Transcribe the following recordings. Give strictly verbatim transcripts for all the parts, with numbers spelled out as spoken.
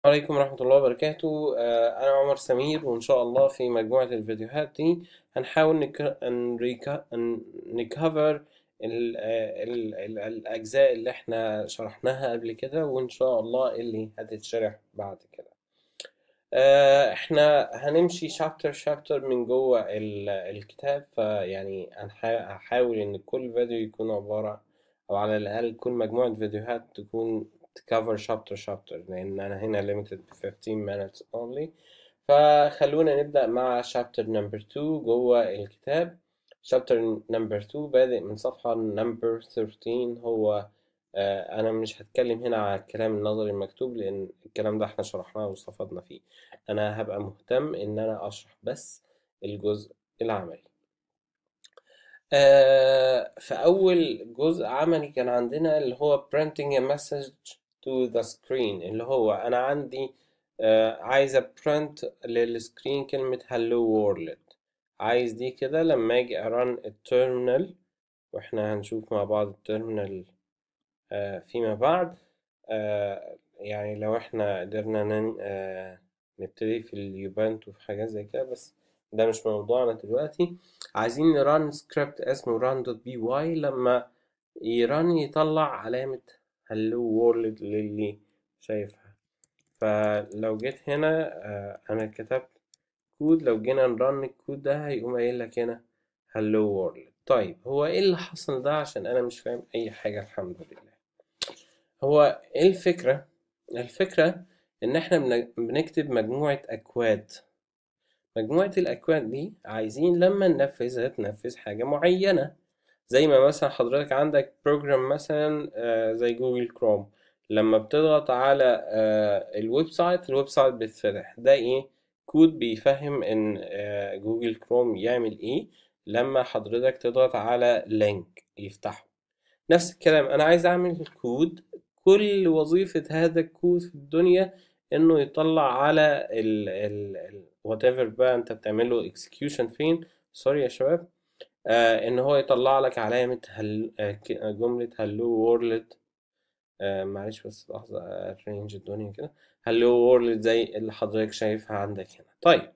عليكم ورحمة الله وبركاته. آه، أنا عمر سمير، وإن شاء الله في مجموعة الفيديوهات دي هنحاول نك... نريكا... ن- نكفر ال... آه، ال... ال... الأجزاء اللي احنا شرحناها قبل كده، وإن شاء الله اللي هتتشرح بعد كده. آه، احنا هنمشي شابتر شابتر من جوه ال- الكتاب، فيعني هنح- هحاول ان كل فيديو يكون عبارة، او على الاقل كل مجموعة فيديوهات تكون تكفر شابتر شابتر، لان انا هنا limited ب fifteen minutes only. فخلونا نبدأ مع شابتر نمبر two جوه الكتاب. شابتر نمبر two بادئ من صفحة نمبر thirteen. هو آه، انا مش هتكلم هنا على الكلام النظري المكتوب، لان الكلام ده احنا شرحناه واستفدنا فيه. انا هبقى مهتم ان انا اشرح بس الجزء العملي. آه في اول جزء عملي كان عندنا اللي هو printing a message to the screen، اللي هو انا عندي آه عايز print للسكرين كلمة hello world. عايز دي كده لما اجي ارن التيرمينال، واحنا هنشوف مع بعض التيرمينال آه فيما بعد. آه يعني لو احنا قدرنا نن... آه نبتدي في اليوبانتو في حاجات زي كده، بس ده مش موضوعنا دلوقتي. عايزين نران سكريبت اسمه run.py، لما يران يطلع علامة hello world للي شايفها. فلو جيت هنا آه انا كتبت كود، لو جينا نرن الكود ده هيقوم قايل لك هنا hello world. طيب هو ايه اللي حصل ده؟ عشان انا مش فاهم اي حاجة الحمد لله. هو ايه الفكرة؟ الفكرة ان احنا بن- بنكتب مجموعة اكواد. مجموعة الاكواد دي عايزين لما ننفذها تنفذ حاجة معينة. زي ما مثلا حضرتك عندك بروجرام مثلا آه، زي جوجل كروم، لما بتضغط على آه، الويب سايت الويب سايت بيتفتح. ده ايه؟ كود بيفهم ان آه، جوجل كروم يعمل ايه لما حضرتك تضغط على لينك يفتحه. نفس الكلام انا عايز اعمل كود، كل وظيفة هذا الكود في الدنيا انه يطلع على ال ال ال whatever بقى انت بتعمله execution فين. سوري يا شباب. آه ان هو يطلع لك علامة هل آه ك- جملة hello world. آه معلش بس لحظة ارينج الدنيا كده. hello world زي اللي حضرتك شايفها عندك هنا. طيب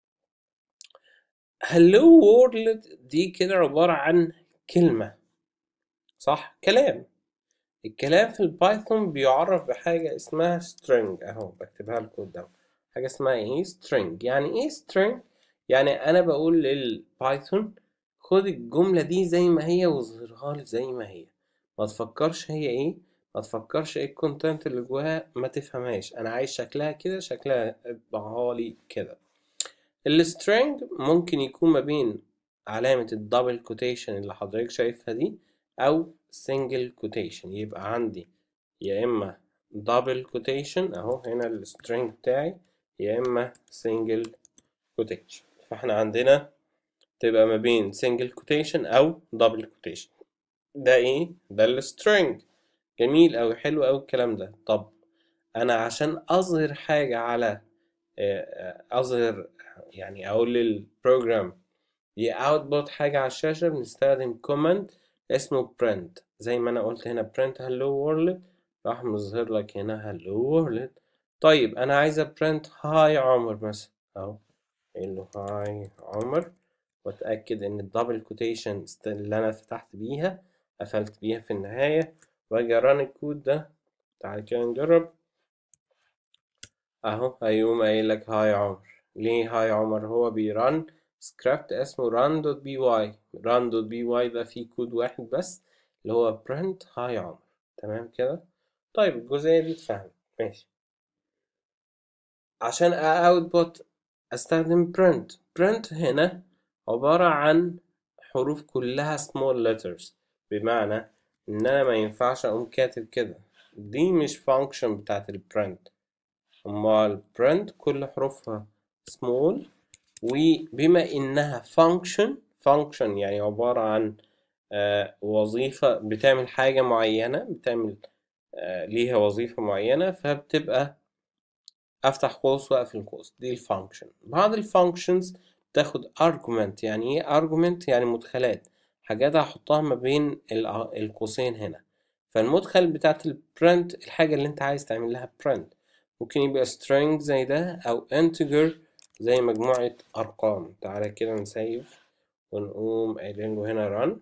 hello world دي كده عبارة عن كلمة، صح؟ كلام. الكلام في البايثون بيعرف بحاجة اسمها string. اهو بكتبها لكم قدام. حاجة اسمها ايه؟ string. يعني ايه string؟ يعني انا بقول للبايثون خد الجملة دي زي ما هي واظهرها لي زي ما هي. ما تفكرش هي ايه، ما تفكرش ايه الكونتنت اللي جواها، ما تفهمهاش. انا عايز شكلها كده، شكلها اطبعها لي كده. السترنج ممكن يكون ما بين علامة الدبل كوتيشن اللي حضرتك شايفها دي، أو سنجل كوتيشن. يبقى عندي يا إما دبل كوتيشن أهو هنا السترنج بتاعي، يا إما سنجل كوتيشن. فاحنا عندنا تبقى ما بين سنجل كوتيشن أو دبل كوتيشن. ده إيه؟ ده السترنج. جميل أوي، حلو أوي الكلام ده. طب أنا عشان أظهر حاجة على آه، آه، أظهر، يعني أقول للبروجرام يoutput حاجة على الشاشة، بنستخدم command اسمه print. زي ما أنا قلت هنا print hello world، راح مظهر لك هنا hello world. طيب أنا عايزة print hi عمر مثلا، أهو قايل له hi عمر، وأتأكد إن الدبل كوتيشن اللي أنا فتحت بيها قفلت بيها في النهاية، وأجي أران الكود ده. تعالى كده نجرب. اهو هيقوم قايل لك هاي عمر. ليه هاي عمر؟ هو بيرن سكريبت اسمه run.py. run.py ده فيه كود واحد بس اللي هو print هاي عمر. تمام كده. طيب الجزئية دي اتفهمت. ماشي. عشان output استخدم print. print هنا عبارة عن حروف كلها small letters، بمعنى ان انا ما ينفعش اقوم كاتب كده. دي مش function بتاعت البرنت. أمال print كل حروفها small، وبما إنها function function يعني عبارة عن آه وظيفة بتعمل حاجة معينة، بتعمل آه ليها وظيفة معينة، فبتبقى أفتح قوس وأقفل قوس. دي الفانكشن. بعض الفانكشنز تاخد argument. يعني إيه argument؟ يعني مدخلات، حاجات هحطها ما بين ال- القوسين هنا. فالمدخل بتاعت البرنت الحاجة اللي أنت عايز تعمل لها print، ممكن يبقى string زي ده أو integer زي مجموعة أرقام. تعالى كده نسيف ونقوم قايلين له هنا run.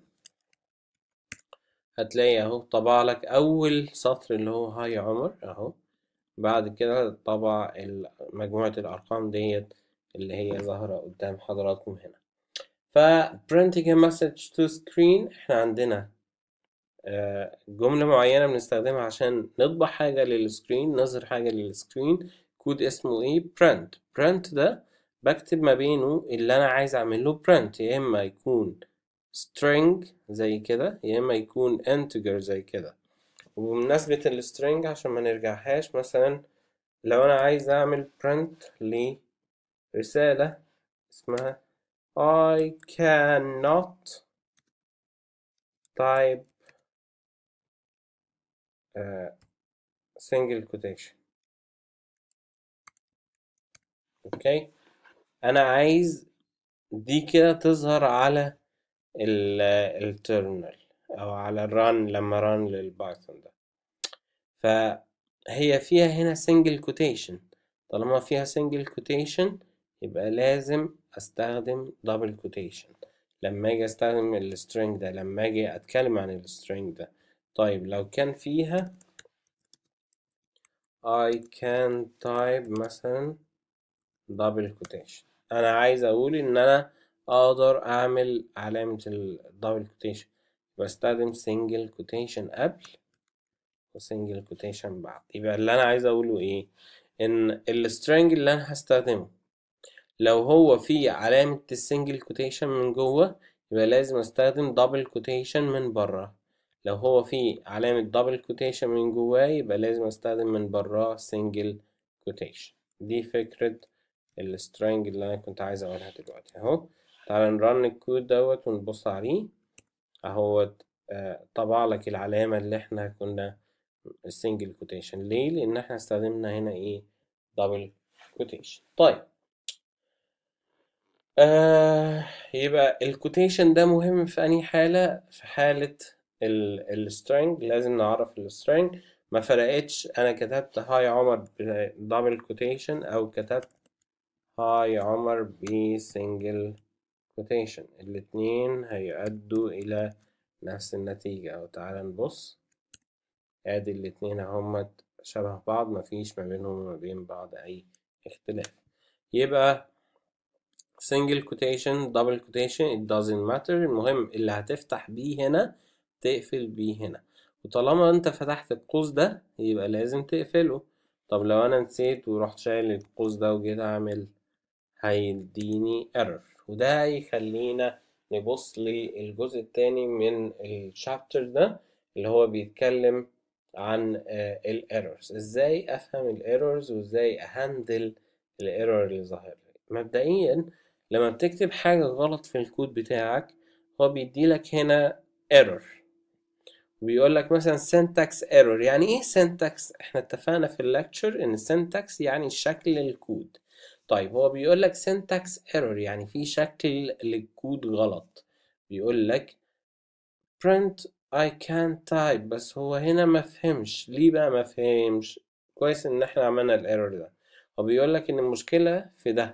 هتلاقي اهو طبع لك أول سطر اللي هو هاي عمر اهو، بعد كده طبع مجموعة الأرقام ديت اللي هي ظاهرة قدام حضراتكم هنا. ف printing a message to screen احنا عندنا جملة معينة بنستخدمها عشان نطبع حاجة للسكرين، نظهر حاجة للسكرين. كود اسمه ايه؟ print. print ده بكتب ما بينه اللي انا عايز اعمل له print، يا اما يكون string زي كده يا اما يكون integer زي كده. وبمناسبة السترينج عشان ما نرجعهاش، مثلا لو انا عايز اعمل print لرسالة اسمها I cannot type uh, single quotation. اوكي، انا عايز دي كده تظهر على التيرمينال او على الران لما ران للبايثون ده. فهي فيها هنا single quotation، طالما فيها single quotation يبقى لازم استخدم double quotation لما اجي استخدم السترينج ده، لما اجي اتكلم عن السترينج ده. طيب لو كان فيها I can type مثلا double quotation، انا عايز اقول ان انا اقدر اعمل علامة الدبل quotation، بستخدم single quotation قبل وسنجل quotation بعد. يبقى اللي انا عايز اقوله ايه؟ ان السترينج اللي انا هستخدمه لو هو فيه علامة السنجل quotation من جوه يبقى لازم استخدم double quotation من بره، لو هو فيه علامة double quotation من جواه يبقى لازم استخدم من بره single quotation. دي فكرة السترينج اللي انا كنت عايز اقولها دلوقتي اهو. تعالى نرن الكود دوت ونبص عليه اهوت. آه طبع لك العلامة اللي احنا كنا السنجل كوتيشن. ليه؟ لان احنا استخدمنا هنا ايه؟ دبل كوتيشن. طيب آه يبقى الكوتيشن ده مهم في انهي حالة؟ في حالة السترينج لازم نعرف السترينج. ما فرقتش انا كتبت هاي عمر بدبل كوتيشن او كتبت هاي عمر بسنجل كوتيشن، الاتنين هيؤدوا الى نفس النتيجة. او تعالى نبص، ادي الاتنين اهمت شبه بعض، مفيش ما بينهم وما بين بعض اي اختلاف. يبقى single quotation double quotation it doesn't matter، المهم اللي هتفتح بيه هنا تقفل بيه هنا، وطالما انت فتحت القوس ده يبقى لازم تقفله. طب لو انا نسيت ورحت شايل القوس ده وجيت اعمل هيديني error. وده يخلينا نبص للجزء التاني من الشابتر ده اللي هو بيتكلم عن الايرورز، ازاي افهم الايرورز وازاي اهندل الايرور اللي ظاهر لي. مبدئيا لما بتكتب حاجة غلط في الكود بتاعك هو بيديلك هنا error، بيقول لك مثلا syntax error. يعني ايه syntax؟ احنا اتفقنا في الليكتشر ان syntax يعني شكل الكود. طيب هو بيقول لك syntax error يعني في شكل للكود غلط. بيقول لك print I can't type، بس هو هنا ما فهمش. ليه بقى ما فهمش؟ كويس ان احنا عملنا الايرور ده. هو بيقول لك ان المشكلة في ده.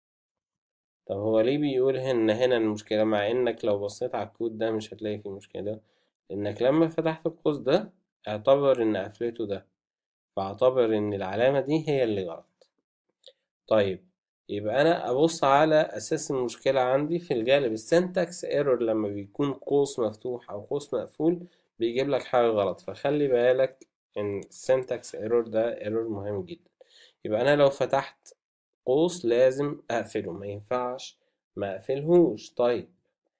طب هو ليه بيقول ان هنا المشكلة مع انك لو بصيت على الكود ده مش هتلاقي فيه مشكلة؟ انك لما فتحت القوس ده اعتبر ان قفلته ده، فاعتبر ان العلامة دي هي اللي غلط. طيب يبقى انا ابص على اساس المشكلة عندي. في الغالب السنتكس ايرور لما بيكون قوس مفتوح او قوس مقفول بيجيب لك حاجة غلط، فخلي بالك ان السنتكس ايرور ده ايرور مهم جدا. يبقى انا لو فتحت قوس لازم اقفله، ما ينفعش ما اقفلهوش. طيب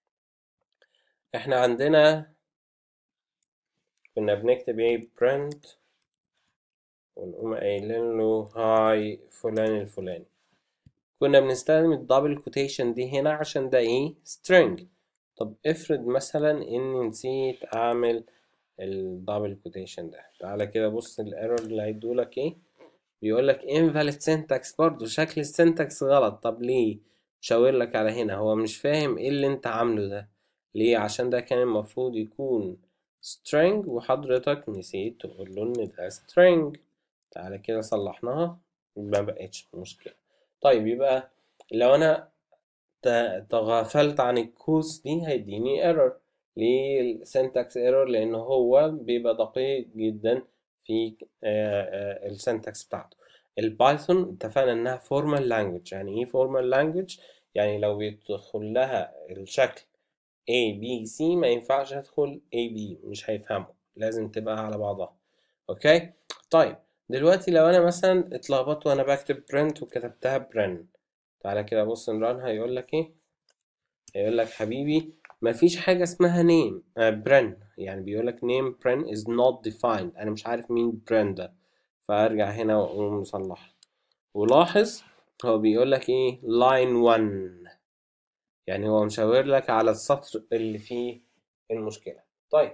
احنا عندنا كنا بنكتب ايه؟ print ونقوم قايلين له هاي فلان الفلاني. كنا بنستخدم الدبل كوتيشن دي هنا عشان ده ايه؟ string. طب افرض مثلا اني نسيت اعمل الدبل كوتيشن ده. تعالى كده بص الايرور اللي هيدولك ايه. بيقولك invalid syntax، برضو شكل السنتكس غلط. طب ليه؟ شاور لك على هنا، هو مش فاهم ايه اللي انت عامله ده. ليه؟ عشان ده كان المفروض يكون string وحضرتك نسيت تقول له ان ده string. تعالى كده صلحناها، ما بقتش مشكلة. طيب يبقى لو انا ت- تغافلت عن الكوز دي هيديني ايرور. ليه السنتكس ايرور؟ لان هو بيبقى دقيق جدا في السنتكس بتاعته. البايثون اتفقنا انها فورمال لانجوج. يعني ايه فورمال لانجوج؟ يعني لو بيدخل لها الشكل A B C ما ينفعش ادخل A B، مش هيفهمه، لازم تبقى على بعضها. اوكي. طيب دلوقتي لو انا مثلا اتلخبطت وانا بكتب print وكتبتها برن، تعالى كده بص نران، هيقول لك ايه؟ هيقول لك حبيبي مفيش حاجة اسمها name آه برن. يعني بيقول لك name برن is not defined. انا مش عارف مين برن ده، فارجع هنا واقوم مصلحها. ولاحظ هو بيقول لك ايه line one، يعني هو مشاور لك على السطر اللي فيه المشكلة. طيب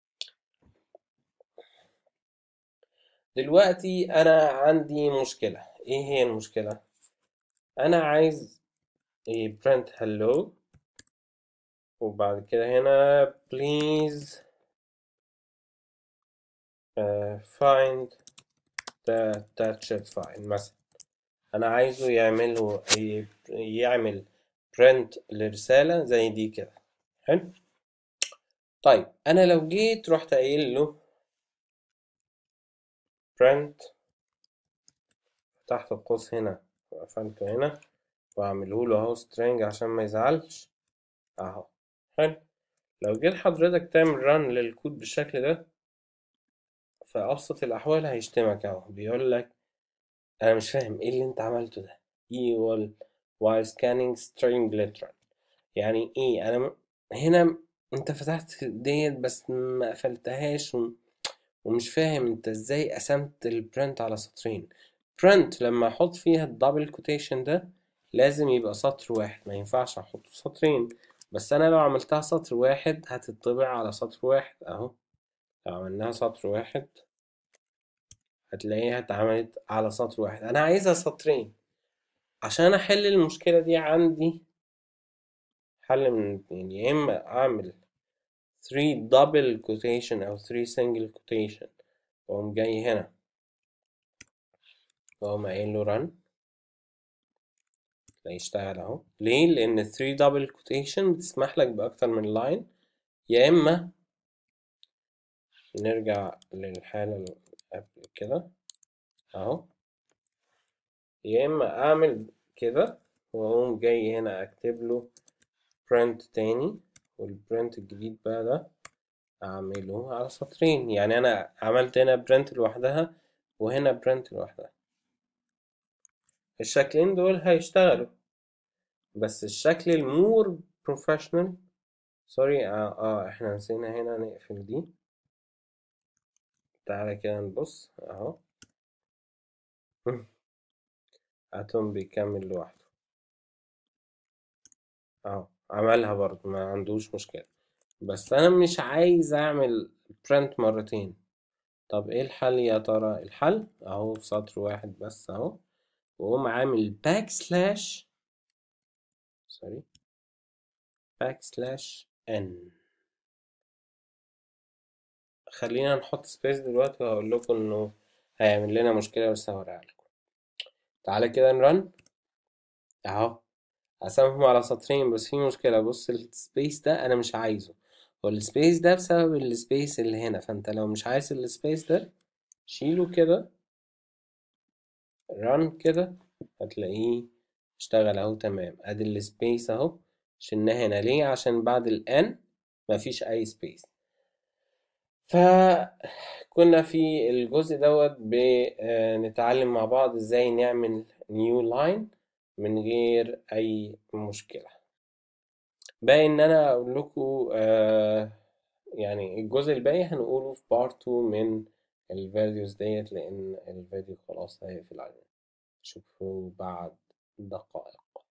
دلوقتي انا عندي مشكلة. ايه هي المشكلة؟ انا عايز إيه print hello، وبعد كده هنا please uh, find the attached file مثلا. انا عايزه يعمله ي- يعمل print لرسالة زي دي كده. حلو. طيب انا لو جيت رحت قايل له print تحت القوس هنا وقفلته هنا واعمله له اهو string عشان ما يزعلش اهو. حلو. لو جيت حضرتك تعمل run للكود بالشكل ده، في ابسط الاحوال هيشتمك اهو، بيقول لك انا مش فاهم ايه اللي انت عملته ده. equal while scanning string literal. يعني ايه؟ انا م... هنا انت فتحت ديت بس ما قفلتهاش و... ومش فاهم انت ازاي قسمت البرنت على سطرين. print لما احط فيها الدبل كوتيشن ده لازم يبقى سطر واحد، ما ينفعش احطه سطرين. بس انا لو عملتها سطر واحد هتطبع على سطر واحد اهو. لو عملناها سطر واحد هتلاقيها اتعملت على سطر واحد. انا عايزها سطرين. عشان احل المشكلة دي عندي حل من اتنين، يا اما اعمل three double quotation او three single quotation واقوم جاي هنا واقوم قايل له run، هيشتغل اهو. ليه؟ لان three double quotation بتسمح لك باكتر من line. يا اما نرجع للحالة اللي قبل كده اهو، يا اما اعمل كده واقوم جاي هنا اكتب له print تاني، والprint الجديد بقى ده اعمله على سطرين. يعني انا عملت هنا print لوحدها وهنا print لوحدها. الشكلين دول هيشتغلوا، بس الشكل المور بروفيشنال سوري اه, اه احنا نسينا هنا نقفل دي. تعالى كده نبص اهو اتوم بيكمل لوحده اهو، عملها برضه ما عندوش مشكلة. بس انا مش عايز اعمل برنت مرتين. طب ايه الحل يا ترى؟ الحل اهو في سطر واحد بس اهو، واقوم عامل باك سلاش سوري باك سلاش ان. خلينا نحط سبيس دلوقتي وهقول لكم انه هيعمل لنا مشكلة، بس هوريها لكم. تعالى كده نرن اهو، هسامحهم على سطرين بس في مشكلة. بص السبيس ده انا مش عايزه، والسبيس ده بسبب السبيس اللي هنا. فانت لو مش عايز السبيس ده شيله كده، ران كده، هتلاقيه اشتغل اهو تمام. ادي السبيس اهو شلناه هنا. ليه؟ عشان بعد الان مفيش اي سبيس. فكنا في الجزء دوت بنتعلم مع بعض ازاي نعمل نيو لاين من غير اي مشكلة. باقي ان انا اقول لكم آه يعني الجزء الباقي هنقوله في بارت تو من الفيديوز ديت، لان الفيديو خلاص هيقفل علينا. اشوفه بعد دقائق.